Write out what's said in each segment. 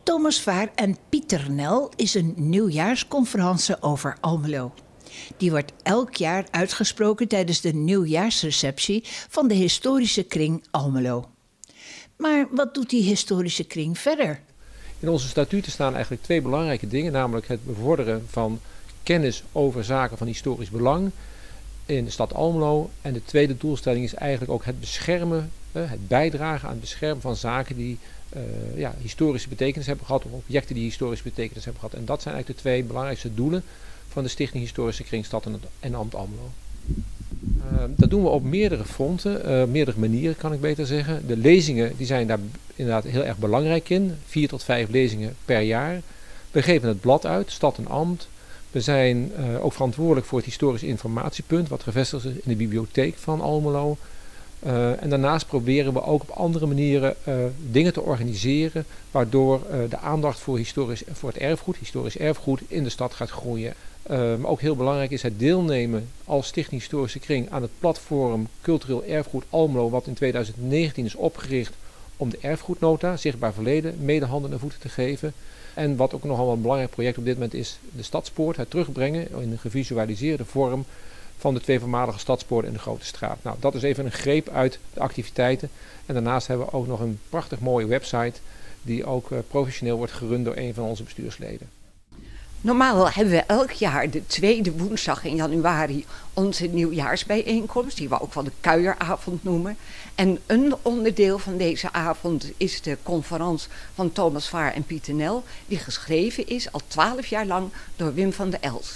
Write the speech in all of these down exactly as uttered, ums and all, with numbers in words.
Thomas Vaar en Pieter Nel is een nieuwjaarsconferentie over Almelo. Die wordt elk jaar uitgesproken tijdens de nieuwjaarsreceptie van de historische kring Almelo. Maar wat doet die historische kring verder? In onze statuten staan eigenlijk twee belangrijke dingen, namelijk het bevorderen van kennis over zaken van historisch belang in de stad Almelo. En de tweede doelstelling is eigenlijk ook het beschermen, het bijdragen aan het beschermen van zaken die uh, ja, historische betekenis hebben gehad, of objecten die historische betekenis hebben gehad. En dat zijn eigenlijk de twee belangrijkste doelen van de Stichting Historische Kring Stad en Ambt Almelo. Uh, dat doen we op meerdere fronten, uh, meerdere manieren kan ik beter zeggen. De lezingen die zijn daar inderdaad heel erg belangrijk in. Vier tot vijf lezingen per jaar. We geven het blad uit, Stad en Ambt. We zijn uh, ook verantwoordelijk voor het historisch informatiepunt, wat gevestigd is in de bibliotheek van Almelo. Uh, en daarnaast proberen we ook op andere manieren uh, dingen te organiseren, waardoor uh, de aandacht voor, historisch, voor het erfgoed, historisch erfgoed in de stad gaat groeien. Uh, maar ook heel belangrijk is het deelnemen als Stichting Historische Kring aan het platform Cultureel Erfgoed Almelo, wat in tweeduizend negentien is opgericht om de erfgoednota, zichtbaar verleden, mede handen en voeten te geven. En wat ook nogal een belangrijk project op dit moment is, de Stadspoort, het terugbrengen in een gevisualiseerde vorm van de twee voormalige stadspoorten in de Grote Straat. Nou, dat is even een greep uit de activiteiten. En daarnaast hebben we ook nog een prachtig mooie website die ook uh, professioneel wordt gerund door een van onze bestuursleden. Normaal hebben we elk jaar de tweede woensdag in januari onze nieuwjaarsbijeenkomst, die we ook wel de kuieravond noemen. En een onderdeel van deze avond is de conferentie van Thomas Vaar en Pieter Nel, die geschreven is al twaalf jaar lang door Wim van der Elst.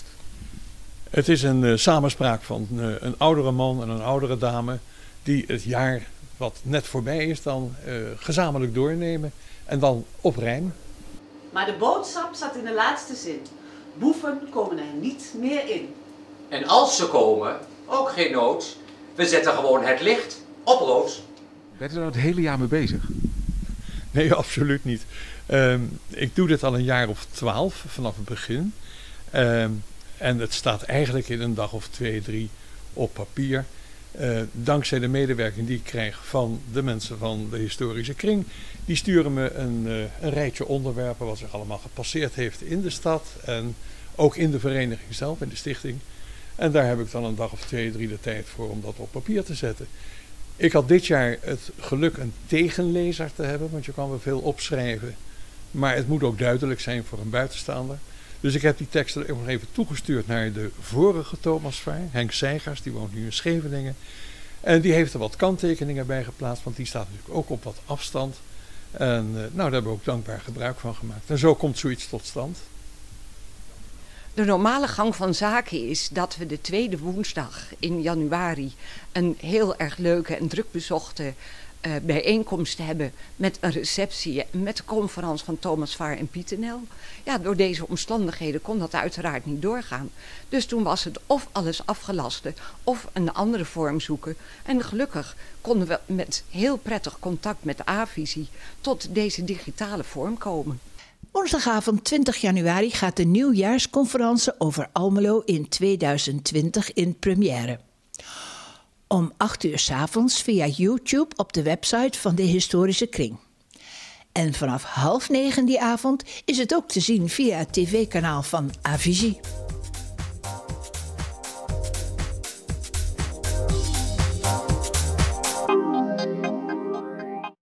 Het is een uh, samenspraak van uh, een oudere man en een oudere dame die het jaar wat net voorbij is dan uh, gezamenlijk doornemen en dan op rijm. Maar de boodschap zat in de laatste zin. Boeven komen er niet meer in. En als ze komen, ook geen nood. We zetten gewoon het licht op rood. Bent u er het hele jaar mee bezig? Nee, absoluut niet. Um, ik doe dit al een jaar of twaalf vanaf het begin. Um, en het staat eigenlijk in een dag of twee, drie op papier. Uh, dankzij de medewerking die ik krijg van de mensen van de historische kring. Die sturen me een, uh, een rijtje onderwerpen wat zich allemaal gepasseerd heeft in de stad. En ook in de vereniging zelf, in de stichting. En daar heb ik dan een dag of twee, drie de tijd voor om dat op papier te zetten. Ik had dit jaar het geluk een tegenlezer te hebben, want je kan wel veel opschrijven. Maar het moet ook duidelijk zijn voor een buitenstaander. Dus ik heb die teksten nog even toegestuurd naar de vorige Thomas Vaar, Henk Seigers, die woont nu in Scheveningen. En die heeft er wat kanttekeningen bij geplaatst, want die staat natuurlijk ook op wat afstand. En uh, nou, daar hebben we ook dankbaar gebruik van gemaakt. En zo komt zoiets tot stand. De normale gang van zaken is dat we de tweede woensdag in januari een heel erg leuke en druk bezochte uh, bijeenkomst hebben met een receptie, met de conferentie van Thomas Vaar en Pieter Nel. Ja, door deze omstandigheden kon dat uiteraard niet doorgaan. Dus toen was het of alles afgelasten of een andere vorm zoeken. En gelukkig konden we met heel prettig contact met A-visie tot deze digitale vorm komen. Woensdagavond twintig januari gaat de nieuwjaarsconferentie over Almelo in tweeduizend twintig in première. Om acht uur 's avonds via YouTube op de website van de Historische Kring. En vanaf half negen die avond is het ook te zien via het tv-kanaal van A-visie.